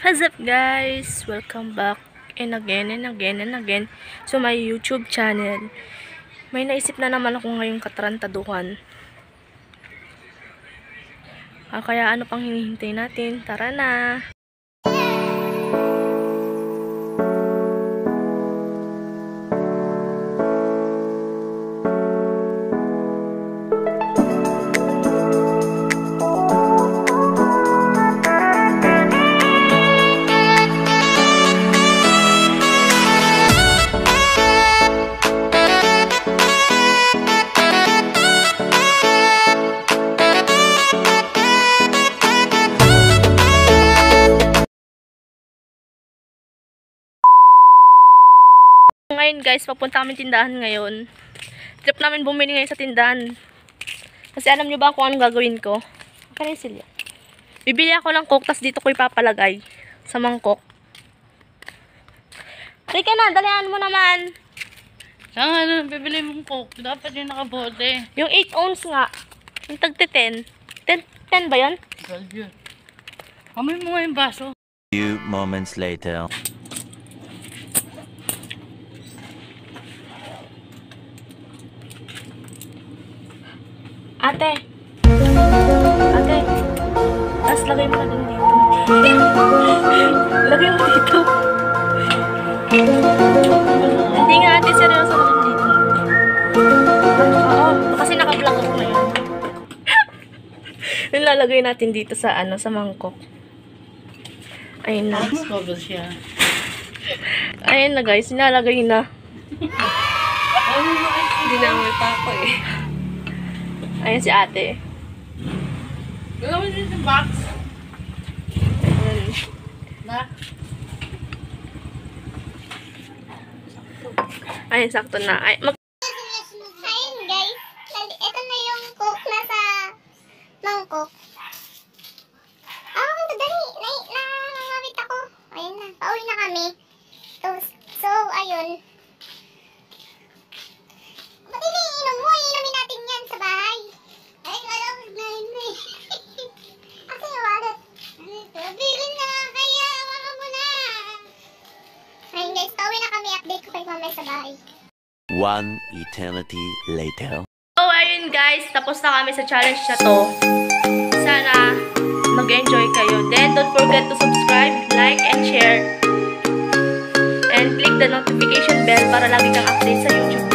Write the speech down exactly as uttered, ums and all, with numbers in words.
What's up guys? Welcome back and again and again and again to my YouTube channel. May naisip na naman ako ngayong katarantaduhan. Ah, kaya ano pang hinihintay natin? Tara na! Ngayon guys, papunta kami tindahan ngayon. Trip namin bumili ngayon sa tindahan. Kasi alam nyo ba kung anong gagawin ko? Okay, Silya. Bibili ako ng coke, tas dito ko ipapalagay sa mangkok. Halika na, dalihan mo naman. Saan ano, bibili mong coke? Dapat yung nakabote. Yung eight ounce nga. Yung tagti ten. ten ba yun? twelve yun. Kamay mo nga yung baso. Few moments later. Ate. Ate. Tapos lagay mo na din dito. Lagay mo dito. Hindi nga ate, seryoso na din dito. Oo, kasi naka-vlog ako ngayon. Nilalagay natin dito sa ano, sa mangkok. Ayun na. Discover siya. Ayun na guys, nilalagay na. Ano mo ay hindi na may pako eh. Ayun si ate. Gawin din yung box. Ayun. Na? Ayun, sakto na. Ay, mag Ayun guys, ito na yung coke na sa mangkok. Ah, okay, dali. Na, na, nangawit ako. Ayun na, pauwi na kami. So, so ayun. Ba't hindi inom mo? Inumin natin yan sa bahay. Ay, wala ko na yun eh. Ate, wallet. Bilin na, kaya wala mo na. Ayun guys, pauwi na kami. Update ko kayo mamaya sa bahay. One eternity later. So, ayun guys, tapos na kami sa challenge na to. Sana nag-enjoy kayo. Then, don't forget to subscribe, like, and share. And click the notification bell para lagi kang update sa YouTube.